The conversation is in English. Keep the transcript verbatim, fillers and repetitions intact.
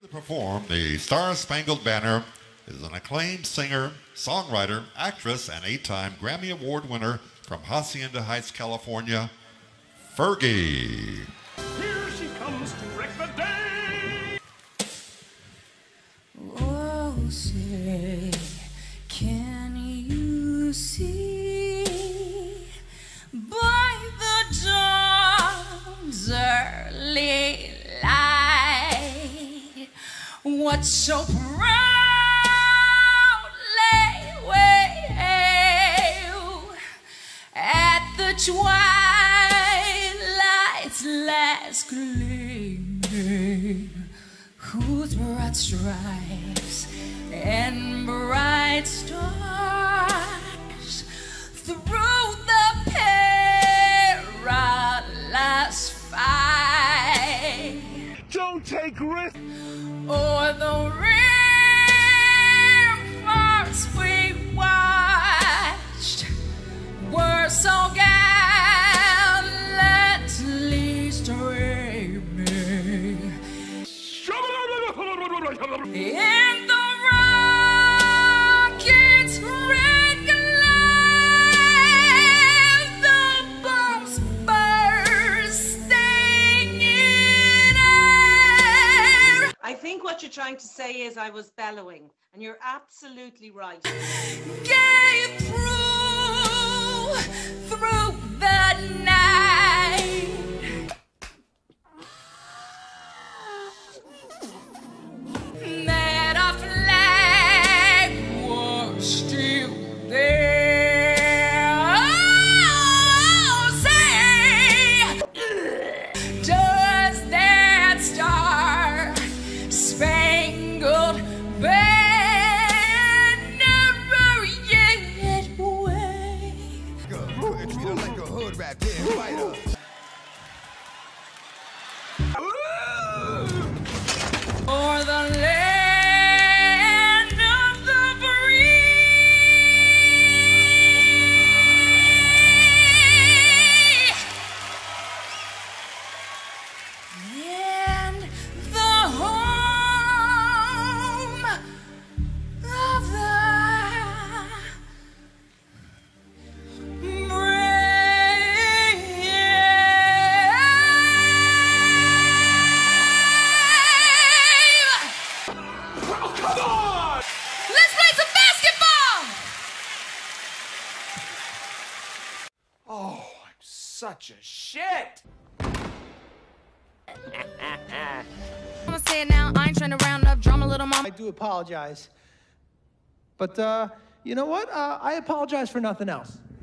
To perform the Star-Spangled Banner is an acclaimed singer, songwriter, actress, and eight-time Grammy Award winner from Hacienda Heights, California, Fergie. Here she comes to wreck the day. Oh, say, can you see by the dawn's early light what so proudly we hail at the twilight's last gleaming, whose broad stripes and bright stars through the perilous fight Don't take risks. o'er the ramparts we watched were so gallantly streaming in the rocket's red glare, the bombs bursting in air. I think what you're trying to say is I was bellowing, and you're absolutely right. Gave through, through the night. That our flag was still there. Oh, say, does that star-spangled banner yet wave? And treat her like a hood rat, then fight her. Or the land of the free and the home of the Come on! Let's play some basketball! Oh, I'm such a shit. I'm gonna say it now, I ain't trying to round up, drum a little mama. I do apologize. But, uh, you know what? Uh, I apologize for nothing else.